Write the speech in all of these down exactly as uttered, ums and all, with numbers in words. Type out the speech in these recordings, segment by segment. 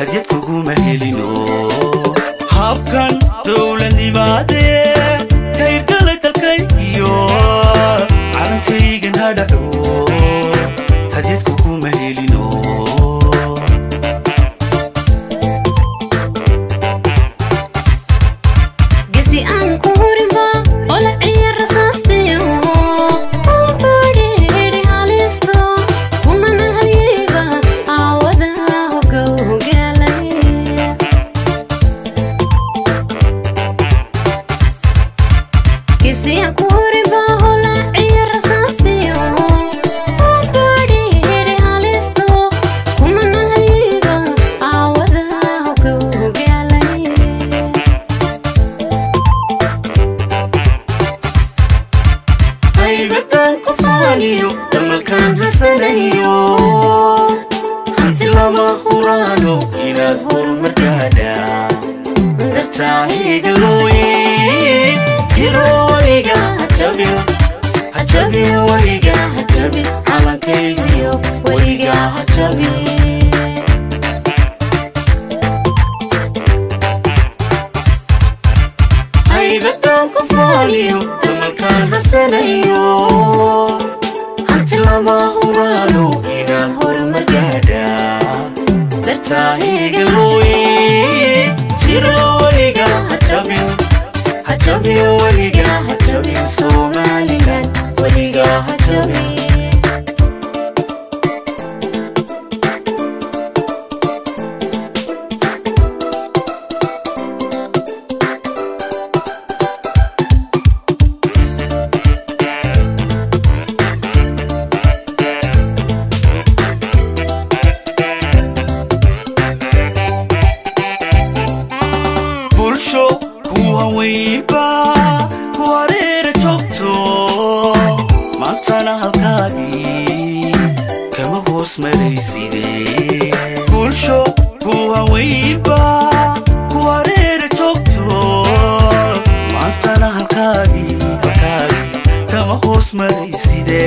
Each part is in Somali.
hadyadkugu mahelino habkan dowladnimade kayrgalay dalkaygiyo calankaygan hadhaco hadyadkugu mahelino gesi aan ku hurinba ola ciyaar rasaastiyo damalkan hasanayo hanti lama hurano inaad horumarkaada dartaahiga looye tiro waliga hajabin hajabin waliga hajabin calankaygiyo waliga hajabin haybadan ku faaliyo damalkan hasanayo lama hurano inaad horumarkaada dartaahiga looye tiro waliga hajabin hajabin waliga hajabin Somaliland waliga hajabin kuhawayba kuwareera joogto maantana halkaagii kama hoos marayside bulsho kuhawayba kuwareera joogto maantana halkaagii halkaagii kama hoos marayside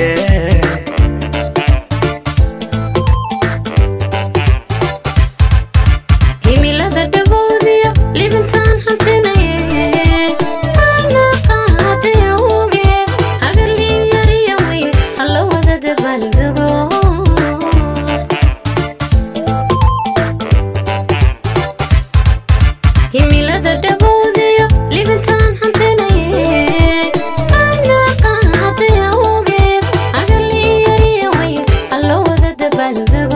himilada dhaboodiyo libintaan hantinaye ana qaadaya uge hagarlii yariya weyn halla wada dabaldago himilada dhaboodiyo libintaan hantinaye ana qaadaya uge hagarlii yariya weyn halla wada dabaldago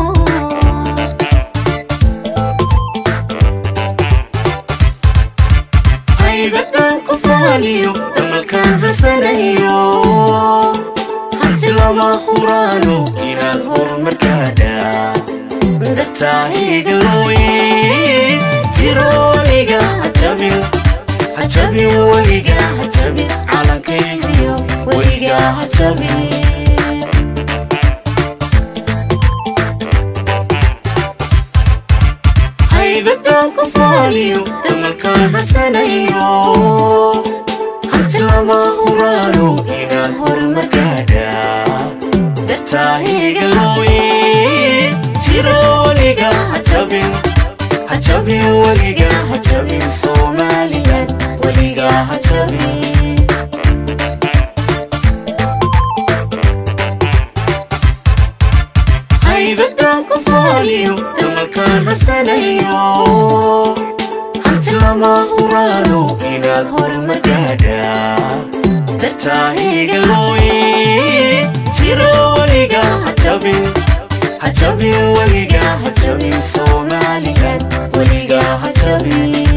haybadan ku faaliyo damalkan hasanayo hanti lama hurano inaad horumarkaada dartaahiga looye tiro waliga hajabin hajabin waliga hajabin calankaygiyo waliga hajabin haybadan ku faaliyo damalkan hasanayo hanti lama hurano inaad horumarkaada dartaahiga looye tiro waliga hajabin hajabin waliga hajabin Somaliland waliga hajabin haybadan ku faaliyo damalkan hasanayo hanti lama hurano inaad horumarkaada dartaahiga looye tiro waliga hajabin hajabin waliga hajabin Somaliland waliga hajabin